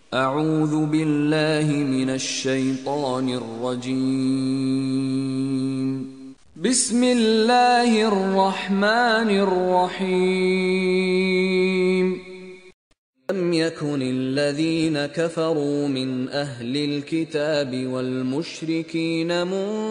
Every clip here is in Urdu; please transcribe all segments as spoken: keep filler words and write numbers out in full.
اعوذ باللہ من الشیطان الرجیم بسم اللہ الرحمن الرحیم لم يكن الذين كفروا من أهل الكتاب والمشركين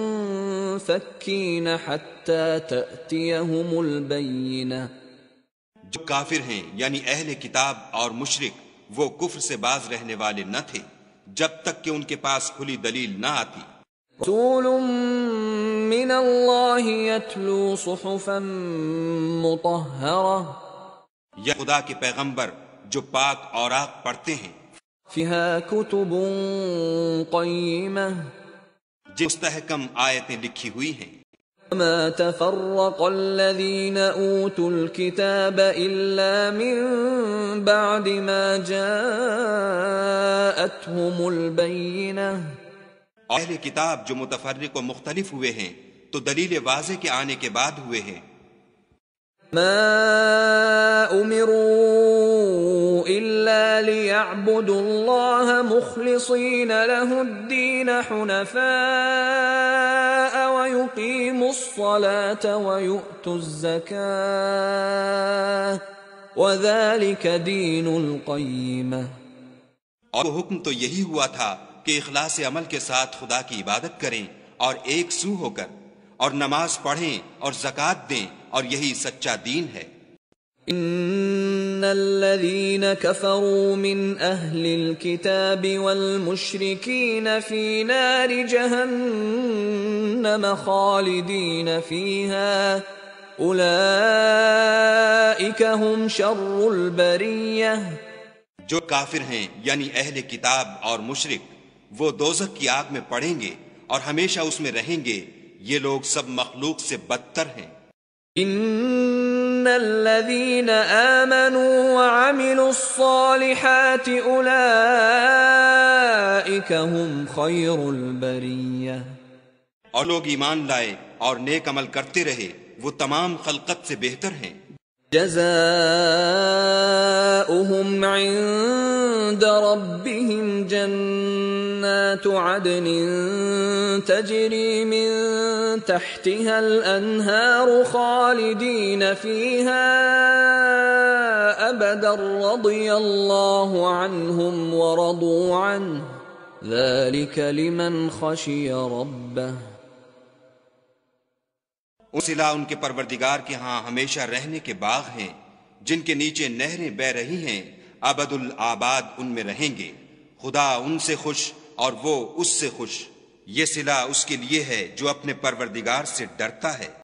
منفكين حتى تأتيهم البينة جو کافر ہیں یعنی اہل کتاب اور مشرک وہ کفر سے باز رہنے والے نہ تھے جب تک کہ ان کے پاس کھلی دلیل نہ آتی۔ رسول من اللہ يتلو صحفا مطہرہ، یا خدا کے پیغمبر جو پاک اوراق پڑھتے ہیں، فيها كتب قيمة، جن مستحکم آیتیں لکھی ہوئی ہیں۔ وما تفرق الذين اوتوا الكتاب الا من بعد ما جاءتهم البينة، اہل کتاب جو متفرق و مختلف ہوئے ہیں تو دلیل واضح کے آنے کے بعد ہوئے ہیں۔ ما امروا الا ليعبدوا الله مخلصين له الدين حنفاء ويقيموا الصلاة ويؤتوا الزكاة وذلك دين القيمة۔ اور وہ حکم تو یہی ہوا تھا کہ اخلاص عمل کے ساتھ خدا کی عبادت کریں اور ایک سو ہو کر، اور نماز پڑھیں اور زکوٰۃ دیں، اور یہی سچا دین ہے۔ ان الذين كفروا من اهل الكتاب والمشركين في نار جهنم خالدين فيها اولئك هم شر البرية۔ جو کافر ہیں یعنی اہل کتاب اور مشرک وہ دوزخ کی آگ میں پڑیں گے اور ہمیشہ اس میں رہیں گے، یہ لوگ سب مخلوق سے بدتر ہیں۔ ان الذين آمنوا وعملوا الصالحات اولئك هم خير البرية۔ اور لوگ ایمان لائے اور نیک عمل کرتے رہے وہ تمام خلقت سے بہتر ہیں۔ جزاؤهم عند ربهم جنات عدن تجري من تحتها الأنهار خالدين فيها أبدا رضي الله عنهم ورضوا عنه ذلك لمن خشي ربه۔ صلہ ان کے پروردگار کے ہاں ہمیشہ رہنے کے باغ ہیں جن کے نیچے نہریں بہ رہی ہیں، ابد الآباد ان میں رہیں گے، خدا ان سے خوش اور وہ اس سے خوش۔ یہ صلہ اس کے لیے ہے جو اپنے پروردگار سے ڈرتا ہے۔